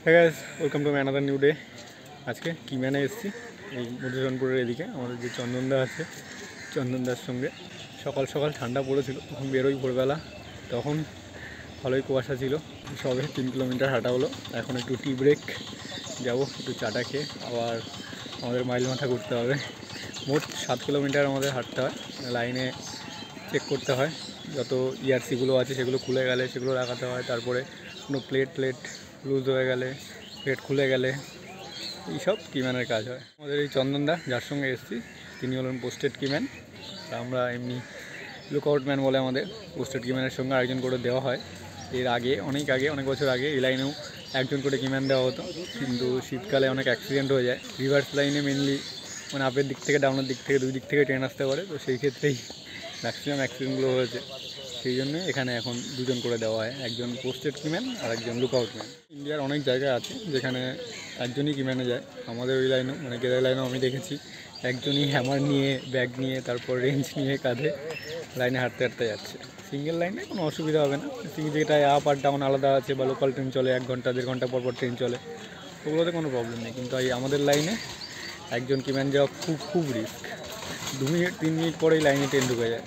Hey guys, welcome to another new day. আজকে কিম্যানে এসেছি এই মধুসূদনপুরের এদিকে আমাদের যে চন্দনদা আছে চন্দনদার সঙ্গে সকাল সকাল ঠান্ডা পড়েছিল তখন বেরোই ভোরবেলা তখন ভালোই কুয়াশা ছিল সবে 3 কিলোমিটার হাঁটা হলো এখন একটু টি ব্রেক যাবো একটু চাটা খেয়ে আবার আমাদের মাইল মাথা ঘুরতে হবে মোট 7 কিলোমিটার আমাদের হাঁটতে হয় লাইনে চেক করতে হয় যত ইয়ারসিগুলো আছে সেগুলো খুলে গেলে সেগুলো লাগাতে হয় তারপরে কোনো প্লেট লুজ হয়ে গেলে প্লেট খুলে গেলে এইসব কিম্যানের কাজ হয় আমাদের এই চন্দনদা যার সঙ্গে এসেছি তিনি হলেন পোস্টেড কিম্যান আমরা এমনি লুকআউটম্যান বলে আমাদের পোস্টেড কিম্যানের সঙ্গে আরেকজন করে দেওয়া হয় এর আগে অনেক বছর আগে এই লাইনেও একজন করে কিম্যান দেওয়া হতো কিন্তু শীতকালে অনেক অ্যাক্সিডেন্ট হয়ে যায় রিভার্স লাইনে মেনলি মানে আপের দিক থেকে ডাউনের দিক থেকে দুই দিক থেকে ট্রেন আসতে পারে তো সেই ক্ষেত্রেই ম্যাক্সিমাম অ্যাক্সিডেন্টগুলো হয়েছে সেই জন্য এখানে এখন দুজন করে দেওয়া হয় একজন পোস্টেড কিম্যান আর একজন লুকআউটম্যান ইন্ডিয়ার অনেক জায়গায় আছে যেখানে একজনই কিম্যানে যায় আমাদের ওই লাইনেও মানে কেদার লাইনেও আমি দেখেছি একজনই হ্যামার নিয়ে ব্যাগ নিয়ে তারপর রেঞ্জ নিয়ে কাঁধে লাইনে হাঁটতে যাচ্ছে সিঙ্গেল লাইনে কোনো অসুবিধা হবে না যেটায় আপ আর ডাউন আলাদা আছে বা লোকাল ট্রেন চলে 1 ঘন্টা 1.5 ঘন্টা পর ট্রেন চলে ওগুলোতে কোনো প্রবলেম নেই কিন্তু এই আমাদের লাইনে একজন কিম্যান যাওয়া খুব রিস্ক 2 মিনিট 3 মিনিট পরেই লাইনে ট্রেন ঢুকে যায়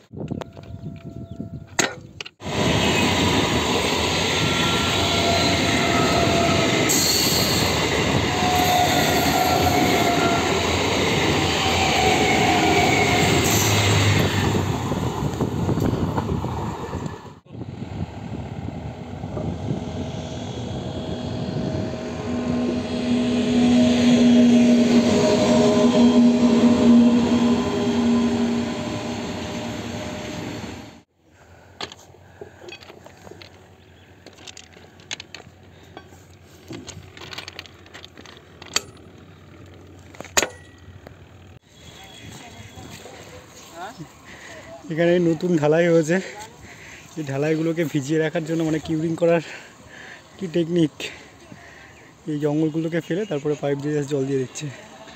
এখানে নতুন ঢালাই হয়েছে এই ঢালাইগুলোকে ভিজিয়ে রাখার জন্য মানে কিউরিং করার কি টেকনিক এই জঙ্গলগুলোকে ফেলে তারপরে পাইপ দিয়ে জল দিয়ে দিচ্ছে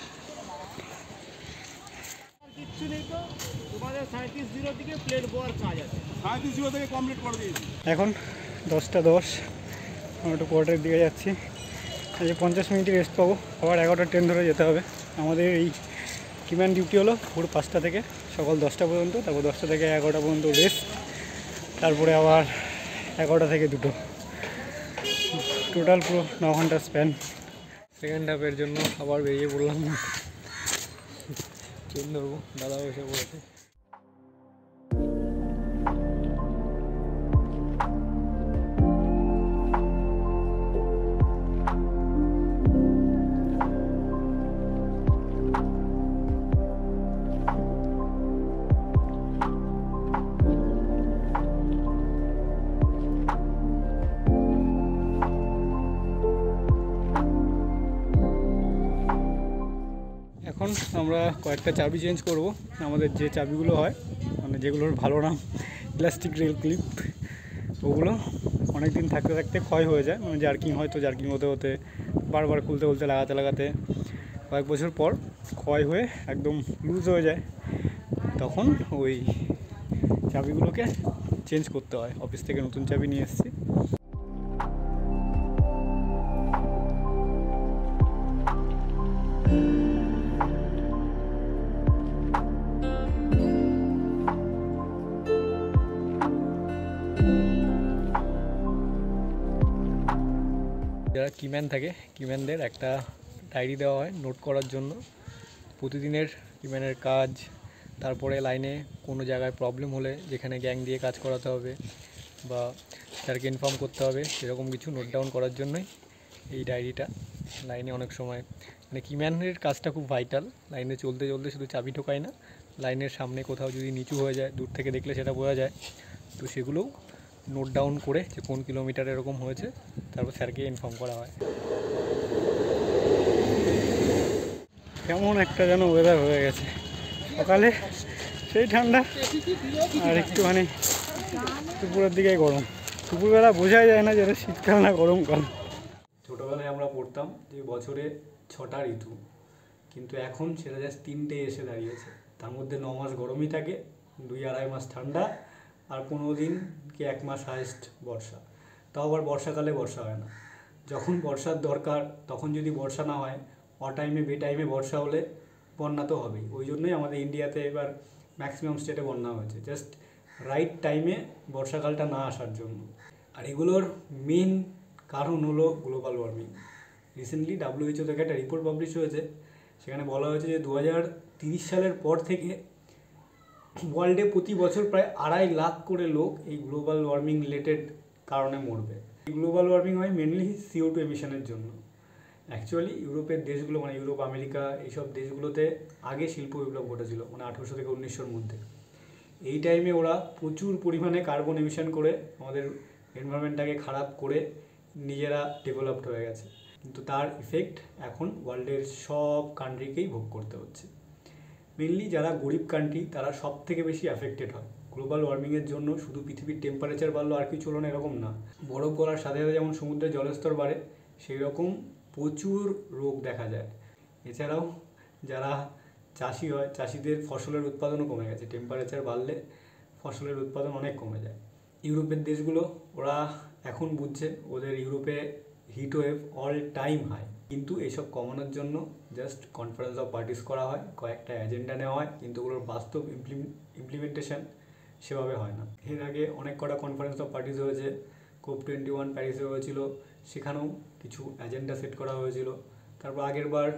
এখন 10:10 আমরা একটু কোয়ার্টারের দিকে যাচ্ছি এই 50 মিনিট রেস্ট পাবো আবার 11টা ট্রেন ধরে যেতে হবে আমাদের এই কিম্যান ডিউটি হলো ভোর 5টা থেকে সকাল 10টা পর্যন্ত তারপর 10টা থেকে 11টা পর্যন্ত রেস্ট তারপরে আবার 11টা থেকে 2টো টোটাল পুরো 9 ঘন্টা স্প্যান সেকেন্ড হাফের জন্য আবার বেরিয়ে পড়লাম ট্রেন ধরবো দাদা এসে পড়েছে এখন আমরা কয়েকটা চাবি চেঞ্জ করব আমাদের যে চাবিগুলো হয় মানে যেগুলোর ভালো নাম ইলাস্টিক রেল ক্লিপ ওগুলো অনেক দিন থাকতে থাকতে ক্ষয় হয়ে যায় মানে জার্কিং হয়তো জার্কিং হতে বারবার খুলতে লাগাতে কয়েক বছর পর ক্ষয় হয়ে একদম লুজ হয়ে যায় তখন ওই চাবিগুলোকে চেঞ্জ করতে হয় অফিস থেকে নতুন চাবি নিয়ে এসেছি যারা কিম্যান থাকে কিম্যানদের একটা ডায়েরি দেওয়া হয় নোট করার জন্য প্রতিদিনের কিম্যানের কাজ তারপরে লাইনে কোনো জায়গায় প্রবলেম হলে যেখানে গ্যাং দিয়ে কাজ করাতে হবে বা স্যারকে ইনফর্ম করতে হবে সেরকম কিছু নোট ডাউন করার জন্যই এই ডায়েরিটা লাইনে অনেক সময় মানে কিম্যানের কাজটা খুব ভাইটাল লাইনে চলতে শুধু চাবি ঢোকায় না লাইনের সামনে কোথাও যদি নিচু হয়ে যায় দূর থেকে দেখলে সেটা বোঝা যায় তো সেগুলোও নোট ডাউন করে যে কোন কিলোমিটার এরকম হয়েছে তারপর স্যারকে ইনফর্ম করা হয় কেমন একটা যেন ওয়েদার হয়ে গেছে সকালে সেই ঠান্ডা আর একটুখানি দুপুরের দিকে গরম দুপুরবেলা বোঝাই যায় না যে এটা শীতকাল না গরমকাল ছোটোবেলায় আমরা পড়তাম যে বছরে 6টা ঋতু কিন্তু এখন সেটা জাস্ট 3টে এসে দাঁড়িয়েছে তার মধ্যে 9 মাস গরমই থাকে 2-2.5 মাস ঠান্ডা আর 15 দিন কি 1 মাস হাইস্ট বর্ষা তাও আবার বর্ষাকালে বর্ষা হয় না যখন বর্ষার দরকার তখন যদি বর্ষা না হয়, অটাইমে বেটাইমে বর্ষা হলে বন্যা তো হবেই। ওই জন্যই আমাদের ইন্ডিয়াতে এবার ম্যাক্সিমাম স্টেটে বন্যা হয়েছে, জাস্ট রাইট টাইমে বর্ষাকালটা না আসার জন্য। আর এগুলোর মেন কারণ হলো গ্লোবাল ওয়ার্মিং। রিসেন্টলি WHO থেকে একটা রিপোর্ট পাবলিশ হয়েছে, সেখানে বলা হয়েছে যে 2030 সালের পর থেকে ওয়ার্ল্ডে প্রতি বছর প্রায় 2.5 লাখ করে লোক এই গ্লোবাল ওয়ার্মিং রিলেটেড কারণে মরবে। এই গ্লোবাল ওয়ার্মিং হয় মেনলি CO2 এমিশনের জন্য। অ্যাকচুয়ালি ইউরোপের দেশগুলো, মানে ইউরোপ, আমেরিকা, এইসব দেশগুলোতে আগে শিল্প বিপ্লব ঘটেছিল, মানে 1800 থেকে 1900-র মধ্যে। এই টাইমে ওরা প্রচুর পরিমাণে কার্বন এমিশন করে আমাদের এনভায়রনমেন্টটাকে খারাপ করে নিজেরা ডেভেলপড হয়ে গেছে, কিন্তু তার ইফেক্ট এখন ওয়ার্ল্ডের সব কান্ট্রিকেই ভোগ করতে হচ্ছে। মেনলি যারা গরিব কান্ট্রি তারা সব থেকে বেশি অ্যাফেক্টেড হয় গ্লোবাল ওয়ার্মিংয়ের জন্য। শুধু পৃথিবীর টেম্পারেচার বাড়লো আর কিছু হলো না এরকম না, বরফ গলার সাথে সাথে যেমন সমুদ্রের জলস্তর বাড়ে, সেই রকম প্রচুর রোগ দেখা যায়। এছাড়াও যারা চাষি হয়, চাষিদের ফসলের উৎপাদনও কমে গেছে, টেম্পারেচার বাড়লে ফসলের উৎপাদন অনেক কমে যায়। ইউরোপের দেশগুলো ওরা এখন বুঝছে ওদের ইউরোপে heat wave all time high, কিন্তু এইসব কমানোর জন্য জাস্ট কনফারেন্স অফ পার্টিস করা হয়, কয়েকটা এজেন্ডা নেওয়া হয়, কিন্তু ওগুলোর বাস্তব ইমপ্লিমেন্টেশন সেভাবে হয় না। এর আগে অনেক কটা কনফারেন্স অফ পার্টিস হয়েছে, COP21 প্যারিসে হয়েছিল, সেখানেও কিছু এজেন্ডা সেট করা হয়েছিল। তারপর আগের বার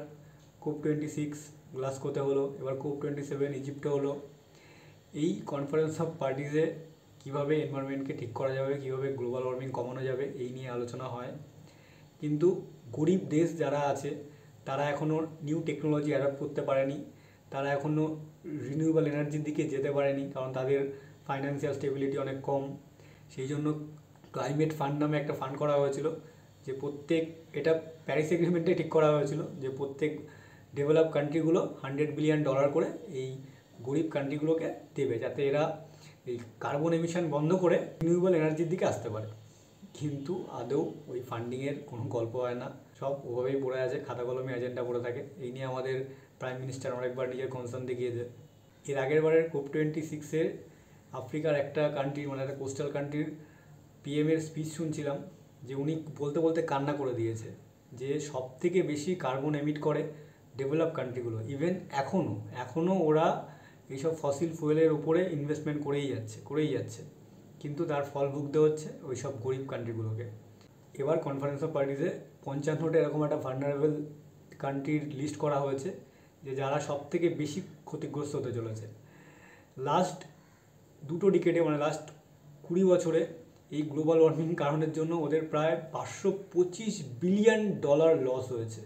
COP26 গ্লাসগোতে হলো, এবার COP27 ইজিপ্টে হলো। এই কনফারেন্স অফ পার্টিসে কীভাবে এনভায়রনমেন্টকে ঠিক করা যাবে, কীভাবে গ্লোবাল ওয়ার্মিং কমানো যাবে, এই নিয়ে আলোচনা হয়। কিন্তু গরিব দেশ যারা আছে তারা এখনও নিউ টেকনোলজি অ্যাডাপ্ট করতে পারেনি, তারা এখনও রিনিউয়েবল এনার্জির দিকে যেতে পারেনি, কারণ তাদের ফাইন্যান্সিয়াল স্টেবিলিটি অনেক কম। সেই জন্য ক্লাইমেট ফান্ড নামে একটা ফান্ড করা হয়েছিল, যে প্রত্যেক, এটা প্যারিস এগ্রিমেন্টে ঠিক করা হয়েছিল যে প্রত্যেক ডেভেলপ কান্ট্রিগুলো $100 বিলিয়ন করে এই গরিব কান্ট্রিগুলোকে দেবে, যাতে এরা এই কার্বন এমিশন বন্ধ করে রিনিউয়েবল এনার্জির দিকে আসতে পারে। কিন্তু আদৌ ওই ফান্ডিংয়ের কোনো গল্প হয় না, সব ওভাবেই পড়ে আছে, খাতা কলমে এজেন্ডা পড়ে থাকে। এই নিয়ে আমাদের প্রাইম মিনিস্টার অনেকবার নিজের কনসার্ন দেখিয়েছে। এর আগের বারের COP26-এর আফ্রিকার একটা কান্ট্রি, মানে একটা কোস্টাল কান্ট্রির PM-এর স্পিচ শুনছিলাম, যে উনি বলতে বলতে কান্না করে দিয়েছে যে সব থেকে বেশি কার্বন এমিট করে ডেভেলপ কান্ট্রিগুলো। ইভেন এখনও ওরা এইসব ফসিল ফুয়েলের উপরে ইনভেস্টমেন্ট করেই যাচ্ছে, কিন্তু তার ফল ভুগতে হচ্ছে ওই সব গরিব কান্ট্রিগুলোকে। এবার কনফারেন্স অফ পার্টিসে 55টা এরকম একটা ভালনারেবল কান্ট্রির লিস্ট করা হয়েছে, যে যারা সব থেকে বেশি ক্ষতিগ্রস্ত হতে চলেছে। লাস্ট 2 ডিকেডে, মানে লাস্ট 20 বছরে এই গ্লোবাল ওয়ার্মিং কারণের জন্য ওদের প্রায় $525 বিলিয়ন লস হয়েছে।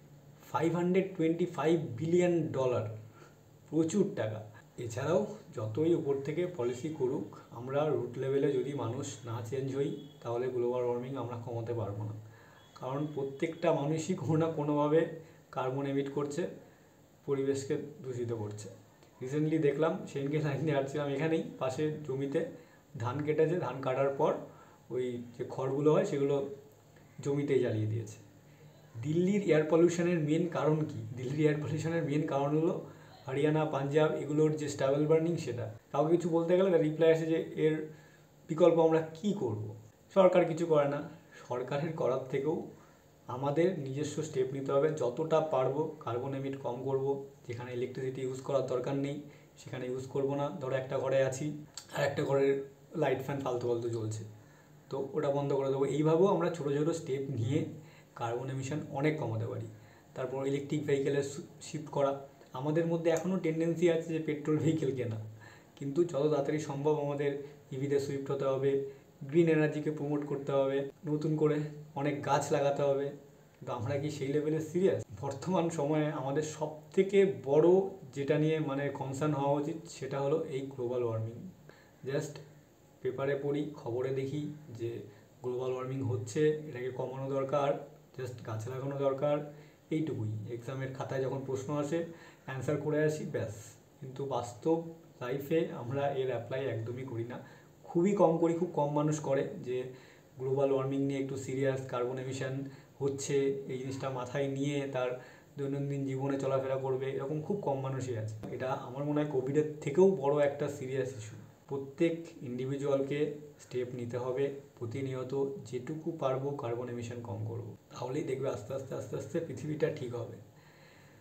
$525 বিলিয়ন, প্রচুর টাকা। এছাড়াও যতই উপর থেকে পলিসি করুক, আমরা রুট লেভেলে যদি মানুষ না চেঞ্জ হই, তাহলে গ্লোবাল ওয়ার্মিং আমরা কমাতে পারবো না। কারণ প্রত্যেকটা মানুষই কোনো না কোনোভাবে কার্বন এমিট করছে, পরিবেশকে দূষিত করছে। রিসেন্টলি দেখলাম, সেদিনকে লাইন দিয়ে হাঁটছিলাম, এখানেই পাশে জমিতে ধান কেটেছে, ধান কাটার পর ওই যে খড়গুলো হয় সেগুলো জমিতেই জ্বালিয়ে দিয়েছে। দিল্লির এয়ার পলিউশনের মেন কারণ কি? দিল্লির এয়ার পলিউশনের মেন কারণ হলো হরিয়ানা, পাঞ্জাব, এগুলোর যে স্টাবেল বার্নিং, সেটা। কাউকে কিছু বলতে গেলে তার রিপ্লাই আসে যে এর বিকল্প আমরা কি করব। সরকার কিছু করে না। সরকারের করার থেকেও আমাদের নিজস্ব স্টেপ নিতে হবে, যতটা পারবো কার্বন এমিট কম করব। যেখানে ইলেকট্রিসিটি ইউজ করার দরকার নেই সেখানে ইউজ করব না। ধরো একটা ঘরে আছি আর একটা ঘরের লাইট ফ্যান ফালতু চলছে, তো ওটা বন্ধ করে দেবো। এইভাবেও আমরা ছোটো ছোটো স্টেপ নিয়ে কার্বন এমিশন অনেক কমাতে পারি। তারপর ইলেকট্রিক ভেহিকেলে শিফট করা। আমাদের মধ্যে এখনও টেন্ডেন্সি আছে যে পেট্রোল ভেহিকেল কেনা, কিন্তু যত তাড়াতাড়ি সম্ভব আমাদের ইভিতে সুইফট হতে হবে, গ্রিন এনার্জিকে প্রমোট করতে হবে, নতুন করে অনেক গাছ লাগাতে হবে। কিন্তু আমরা কি সেই লেভেলে সিরিয়াস? বর্তমান সময়ে আমাদের সব থেকে বড় যেটা নিয়ে মানে কনসার্ন হওয়া উচিত, সেটা হলো এই গ্লোবাল ওয়ার্মিং। জাস্ট পেপারে পড়ি, খবরে দেখি যে গ্লোবাল ওয়ার্মিং হচ্ছে, এটাকে কমানো দরকার, জাস্ট গাছ লাগানো দরকার, এইটুকুই। এক্সামের খাতায় যখন প্রশ্ন আসে অ্যান্সার করে আসি, ব্যাস। কিন্তু বাস্তব লাইফে আমরা এর অ্যাপ্লাই একদমই করি না, খুবই কম করি। খুব কম মানুষ করে যে গ্লোবাল ওয়ার্মিং নিয়ে একটু সিরিয়াস, কার্বন এমিশন হচ্ছে এই জিনিসটা মাথায় নিয়ে তার দৈনন্দিন জীবনে চলাফেরা করবে, এরকম খুব কম মানুষই আছে। এটা আমার মনে হয় কোভিডের থেকেও বড় একটা সিরিয়াস ইস্যু। প্রত্যেক ইন্ডিভিজুয়ালকে স্টেপ নিতে হবে, প্রতিনিয়ত যেটুকু পারবো কার্বন এমিশন কম করব, তাহলেই দেখবে আস্তে আস্তে পৃথিবীটা ঠিক হবে।